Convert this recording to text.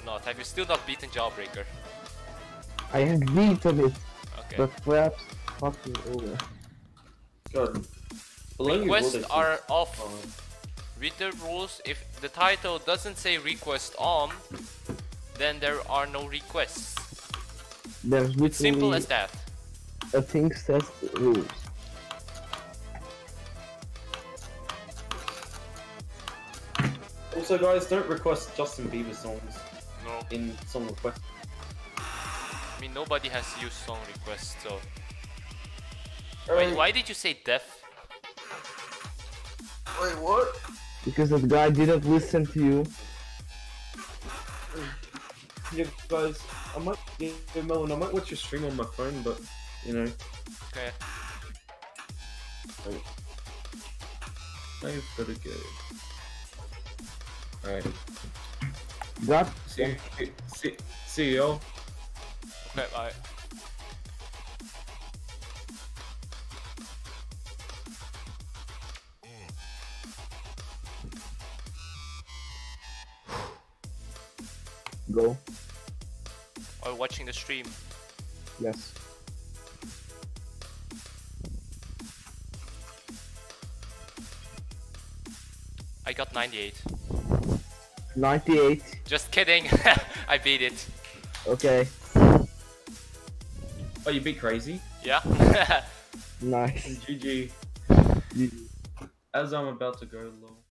not? Have you still not beaten Jawbreaker? I have beaten it, Okay. but perhaps fucking over. God. Requests are off. With the rules, if the title doesn't say request on, then there are no requests. There's literally Simple as that. a thing says rules. Also, guys, don't request Justin Bieber songs No. in song request. I mean, nobody has used song requests, so... Wait, Wait, why did you say deaf? Wait, what? Because that guy didn't listen to you. Yeah, guys, I might, Melon, I might watch your stream on my phone, but, you know. Okay. I've gotta go. Alright. Got See y'all. Okay, bye. go. Or watching the stream. Yes. I got 98. 98. Just kidding. I beat it. Okay. Oh, you beat CraZy? Yeah. Nice. GG. GG. As I'm about to go low.